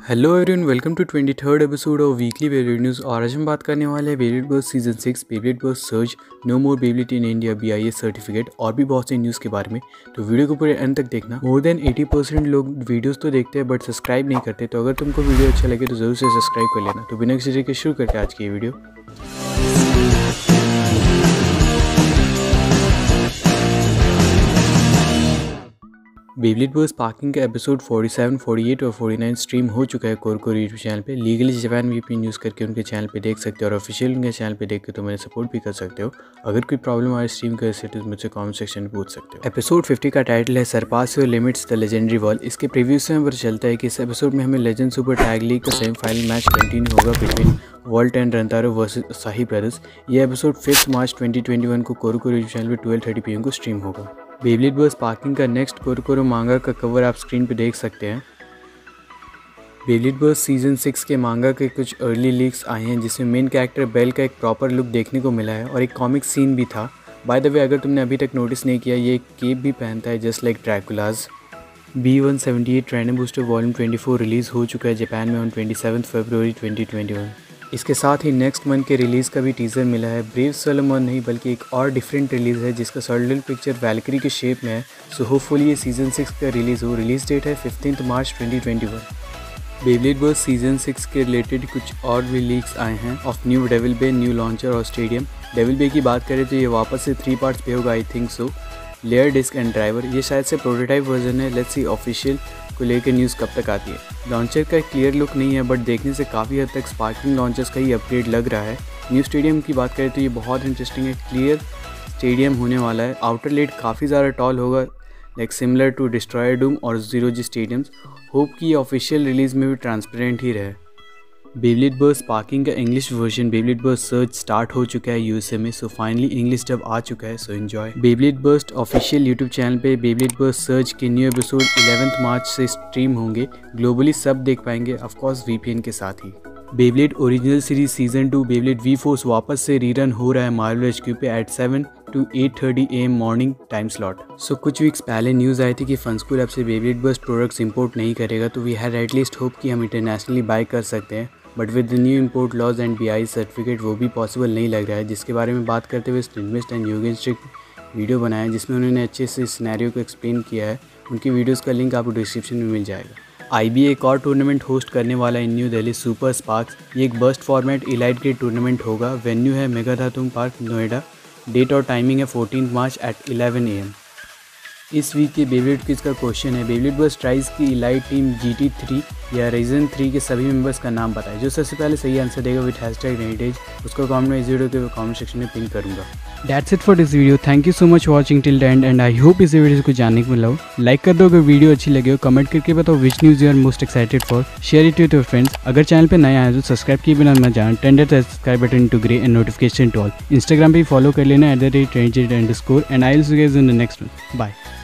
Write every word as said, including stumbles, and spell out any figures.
Hello everyone, welcome to twenty third episode of weekly Beyblade news. और आज हम बात करने वाले हैं Beyblade burst season six, Beyblade burst surge, no more Beyblade in India, B I S certificate और भी बहुत सी न्यूज़ के बारे में। तो वीडियो को पूरे एंड तक देखना। मोर देन एटी परसेंट लोग वीडियोस तो देखते हैं बट सब्सक्राइब नहीं करते, तो अगर तुमको वीडियो अच्छा लगे तो जरूर से सब्सक्राइब कर लेना। तो बिना किसी के शुरू करके आज की ये वीडियो। बेब्लेड बर्स्ट स्पार्किंग का episode forty seven, forty eight और फोर्टी नाइन स्ट्रीम हो चुका है कोरकोर यूट्यूब चैनल पे। लीगली जापान वीपीएन यूज़ करके उनके चैनल पे देख सकते हो और ऑफिशियल उनके चैनल पे देख के तो मैंने सपोर्ट भी कर सकते हो। अगर कोई प्रॉब्लम आए स्ट्रीम कर सकते हो मुझसे कमेंट सेक्शन में पूछ सकते हो। एपिसोड फिफ्टी का टाइटल है surpass your limits the legendary wall. इसके प्रीव्यू से हमें पता चलता है कि इस एपिसोड में हमें लेजेंड सुपर टैग लीग का सेमीफाइनल मैच कंटिन्यू होगा between Valt and Rantaro versus Asahi brothers. ये episode fifth March twenty twenty one को कोरकोर यूट्यूब चैनल पे ट्वेल्व थर्टी पी एम को स्ट्रीम होगा। बेब्लेड बर्स्ट स्पार्किंग का next CoroCoro manga का cover आप screen पे देख सकते हैं। बेब्लेड बर्स्ट सीजन सिक्स के मांगा के कुछ अर्ली लीक्स आए हैं जिसमें मेन कैरेक्टर बेल का एक प्रॉपर लुक देखने को मिला है और एक कॉमिक सीन भी था। बाय द वे, अगर तुमने अभी तक नोटिस नहीं किया, ये एक केप भी पहनता है just like Dracula's. B one seventy eight random booster volume twenty four release हो चुका है जापान में ऑन ट्वेंटी सेवन फरवरी ट्वेंटी ट्वेंटी वन। इसके साथ ही नेक्स्ट मंथ के रिलीज़ का भी टीज़र मिला है। ब्रेव सोलोमन नहीं बल्कि एक और डिफरेंट रिलीज़ है जिसका सर्टल पिक्चर वैल्करी के शेप में है। सो होपफुली ये सीजन सिक्स का रिलीज़ हो। रिलीज़ डेट है fifteenth March twenty twenty one. Beyblade burst season six के रिलेटेड कुछ और भी लीक्स आए हैं of new devil bey, new launcher और स्टेडियम। डेविल बे की बात करें तो ये वापस से थ्री पार्ट्स पे होगा, I think so. Layer disc and driver, ये शायद से प्रोटोटाइप वर्जन है। लेट्स सी ऑफिशियल को लेकर न्यूज़ कब तक आती है। लॉन्चर का क्लियर लुक नहीं है बट देखने से काफ़ी हद तक स्पार्किंग लॉन्चर्स का ही अपग्रेड लग रहा है। न्यू स्टेडियम की बात करें तो ये बहुत इंटरेस्टिंग है। क्लियर स्टेडियम होने वाला है। आउटर लेट काफ़ी ज़्यादा टॉल होगा, like similar to Destroyer Doom और जीरो जी स्टेडियम्स। होप कि ये ऑफिशियल रिलीज़ में भी ट्रांसपेरेंट ही रहे। बेब्लेड बर्स्ट स्पार्किंग का English version Beyblade burst surge start हो चुका है यूएसए में। सो फाइनली इंग्लिश डब आ चुका है, so enjoy. Beyblade burst official YouTube channel पे बेब्लेड बर्स्ट सर्ज के न्यू एपिसोड इलेवेंथ मार्च से स्ट्रीम होंगे। ग्लोबली सब देख पाएंगे, ऑफ कोर्स वीपीएन के साथ ही। Beyblade original series season two Beyblade V force वापस से रीरन हो रहा है मार्वल एचक्यू पे eight seven to eight thirty A M morning time slot. So कुछ वीक्स पहले न्यूज़ आई थी कि फनस्कूल अब से बेब्लेड बर्स्ट प्रोडक्ट्स इंपोर्ट नहीं करेगा, तो वी हैड एटलीस्ट होप कि हम इंटरनेशनली बाय कर सकते हैं। But with the new import laws and B I certificate वो भी पॉसिबल नहीं लग रहा है, जिसके बारे में बात करते हुए स्टिनमिस्ट एंड यूगेन स्ट्रिक वीडियो बनाया जिसमें उन्होंने अच्छे से सिनेरियो को एक्सप्लेन किया है। उनकी वीडियोस का लिंक आपको डिस्क्रिप्शन में मिल जाएगा। आई बी ए एक और टूर्नामेंट होस्ट करने वाला है in New Delhi, super sparks. ये एक burst format elite grade tournament होगा। वेन्यू है मेगाधातुम पार्क, नोएडा। डेट और टाइमिंग है fourteen March at eleven A M. इस वीक के बेब्लेड क्विज का क्वेश्चन है, बेब्लेड बर्स्ट ट्राइज की elite team G T three या रीजन थ्री के सभी मेंबर्स का नाम बताएं। जो सबसे पहले सही आंसर देगा विद हैशटैग रेडिटेज, उसको कमेंट में इस वीडियो के कमेंट सेक्शन में पिन करूंगा। That's it for this video. Thank you so much watching till the end and I hope इस वीडियो से कुछ जानने को मिला हो। लाइक कर दो अगर वीडियो अच्छी लगे हो, कमेंट करके बताओ which news you are most excited for. Share it with your friends. अगर चैनल पे नए आए तो सब्सक्राइब किए बिना मत जाना। Tender subscribe button to grey and notification to all. Instagram पे फॉलो कर लेना at the rate trend under score and I will see you guys in the next one. Bye.